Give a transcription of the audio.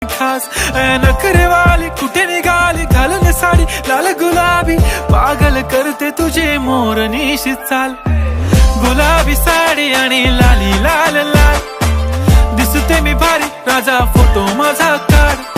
खास नखरे वाली कुठे निघाली घालून साडी लाल गुलाबी पागल करते तुझे मोरनीशी चाल गुलाबी साडी आणि लाली लाल लाल दिसते मी भारी राजा फोटो माझा काढ